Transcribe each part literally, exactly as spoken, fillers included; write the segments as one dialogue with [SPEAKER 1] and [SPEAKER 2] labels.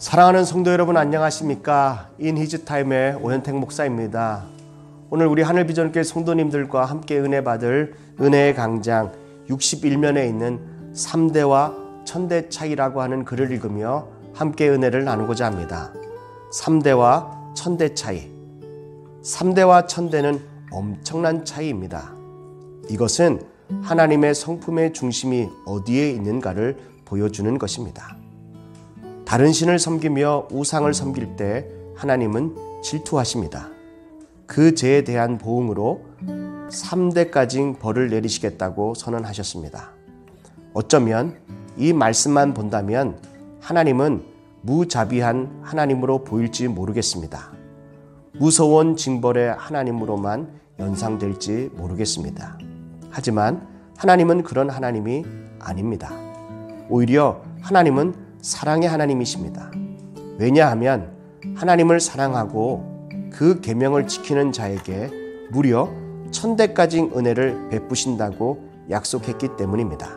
[SPEAKER 1] 사랑하는 성도 여러분, 안녕하십니까? 인히즈타임의 오현택 목사입니다. 오늘 우리 하늘비전교회 성도님들과 함께 은혜 받을 은혜의 강장 육십일 면에 있는 삼대와 천대 차이라고 하는 글을 읽으며 함께 은혜를 나누고자 합니다. 삼대와 천대 차이. 삼대와 천대는 엄청난 차이입니다. 이것은 하나님의 성품의 중심이 어디에 있는가를 보여주는 것입니다. 다른 신을 섬기며 우상을 섬길 때 하나님은 질투하십니다. 그 죄에 대한 보응으로 삼대까지 벌을 내리시겠다고 선언하셨습니다. 어쩌면 이 말씀만 본다면 하나님은 무자비한 하나님으로 보일지 모르겠습니다. 무서운 징벌의 하나님으로만 연상될지 모르겠습니다. 하지만 하나님은 그런 하나님이 아닙니다. 오히려 하나님은 사랑의 하나님이십니다. 왜냐하면 하나님을 사랑하고 그 계명을 지키는 자에게 무려 천대까지 은혜를 베푸신다고 약속했기 때문입니다.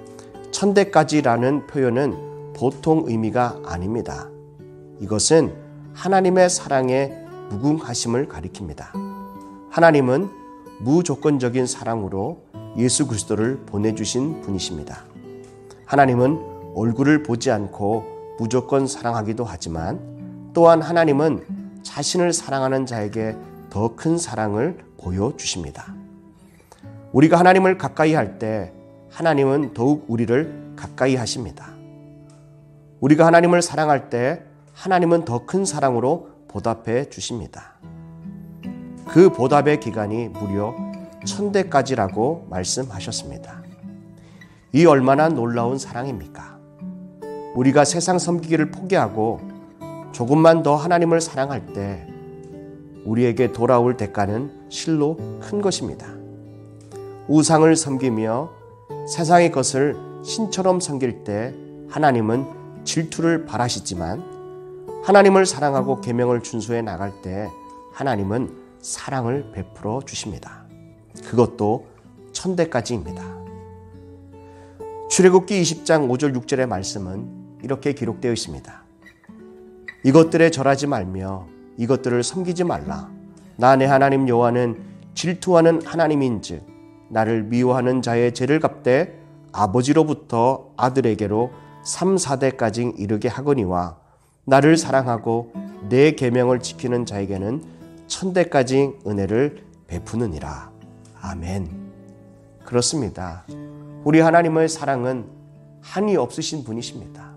[SPEAKER 1] 천대까지라는 표현은 보통 의미가 아닙니다. 이것은 하나님의 사랑의 무궁하심을 가리킵니다. 하나님은 무조건적인 사랑으로 예수 그리스도를 보내주신 분이십니다. 하나님은 얼굴을 보지 않고 무조건 사랑하기도 하지만 또한 하나님은 자신을 사랑하는 자에게 더 큰 사랑을 보여주십니다. 우리가 하나님을 가까이 할 때 하나님은 더욱 우리를 가까이 하십니다. 우리가 하나님을 사랑할 때 하나님은 더 큰 사랑으로 보답해 주십니다. 그 보답의 기간이 무려 천대까지라고 말씀하셨습니다. 이 얼마나 놀라운 사랑입니까? 우리가 세상 섬기기를 포기하고 조금만 더 하나님을 사랑할 때 우리에게 돌아올 대가는 실로 큰 것입니다. 우상을 섬기며 세상의 것을 신처럼 섬길 때 하나님은 질투를 바라시지만 하나님을 사랑하고 계명을 준수해 나갈 때 하나님은 사랑을 베풀어 주십니다. 그것도 천대까지입니다. 출애굽기 이십 장 오 절 육 절의 말씀은 이렇게 기록되어 있습니다. 이것들에 절하지 말며 이것들을 섬기지 말라. 나 내 하나님 여호와는 질투하는 하나님인즉 나를 미워하는 자의 죄를 갚되 아버지로부터 아들에게로 삼, 사대까지 이르게 하거니와 나를 사랑하고 내 계명을 지키는 자에게는 천대까지 은혜를 베푸느니라. 아멘. 그렇습니다. 우리 하나님의 사랑은 한이 없으신 분이십니다.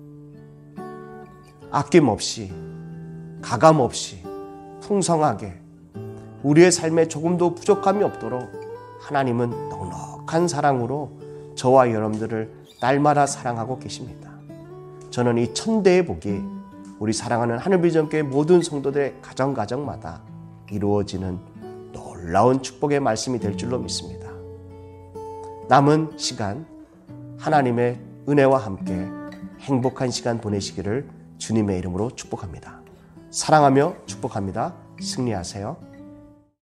[SPEAKER 1] 아낌없이, 가감없이, 풍성하게 우리의 삶에 조금도 부족함이 없도록 하나님은 넉넉한 사랑으로 저와 여러분들을 날마다 사랑하고 계십니다. 저는 이 천대의 복이 우리 사랑하는 하늘비전교회 모든 성도들의 가정가정마다 이루어지는 놀라운 축복의 말씀이 될 줄로 믿습니다. 남은 시간 하나님의 은혜와 함께 행복한 시간 보내시기를 주님의 이름으로 축복합니다. 사랑하며 축복합니다. 승리하세요.